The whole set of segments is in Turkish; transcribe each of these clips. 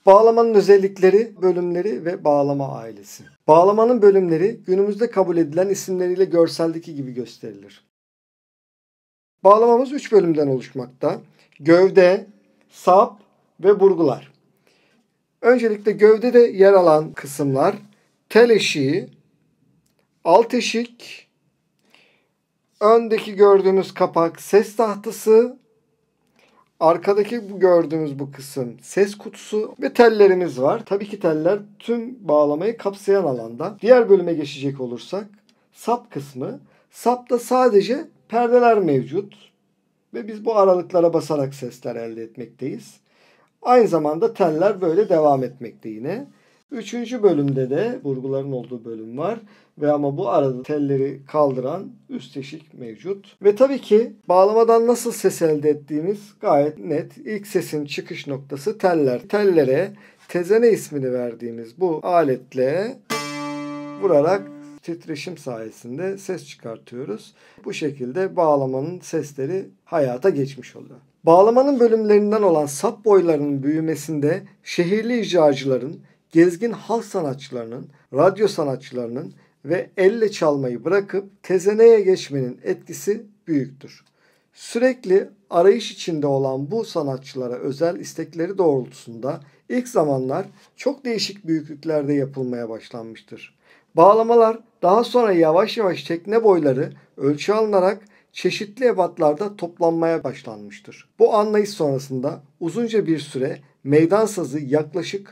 Bağlamanın özellikleri, bölümleri ve bağlama ailesi. Bağlamanın bölümleri günümüzde kabul edilen isimleriyle görseldeki gibi gösterilir. Bağlamamız 3 bölümden oluşmakta. Gövde, sap ve burgular. Öncelikle gövdede yer alan kısımlar tel eşiği, alt eşik, öndeki gördüğümüz kapak ses tahtası, arkadaki gördüğümüz bu kısım ses kutusu ve tellerimiz var. Tabii ki teller tüm bağlamayı kapsayan alanda. Diğer bölüme geçecek olursak sap kısmı. Sapta sadece perdeler mevcut ve biz bu aralıklara basarak sesler elde etmekteyiz. Aynı zamanda teller böyle devam etmekte yine. Üçüncü bölümde de burguların olduğu bölüm var. Ve ama bu arada telleri kaldıran üst eşik mevcut. Ve tabii ki bağlamadan nasıl ses elde ettiğimiz gayet net. İlk sesin çıkış noktası teller. Tellere tezene ismini verdiğimiz bu aletle vurarak titreşim sayesinde ses çıkartıyoruz. Bu şekilde bağlamanın sesleri hayata geçmiş oluyor. Bağlamanın bölümlerinden olan sap boylarının büyümesinde şehirli icracıların, gezgin halk sanatçılarının, radyo sanatçılarının ve elle çalmayı bırakıp tezeneye geçmenin etkisi büyüktür. Sürekli arayış içinde olan bu sanatçılara özel istekleri doğrultusunda ilk zamanlar çok değişik büyüklüklerde yapılmaya başlanmıştır. Bağlamalar daha sonra yavaş yavaş tekne boyları ölçü alınarak çeşitli ebatlarda toplanmaya başlanmıştır. Bu anlayış sonrasında uzunca bir süre meydan sazı yaklaşık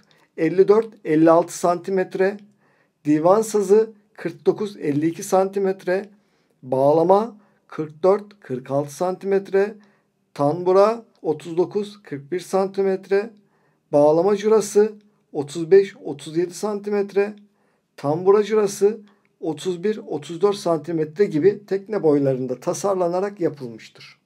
54-56 cm, divan sazı 49-52 cm, bağlama 44-46 cm, tanbura 39-41 cm, bağlama curası 35-37 cm, tambura curası 31-34 cm gibi tekne boylarında tasarlanarak yapılmıştır.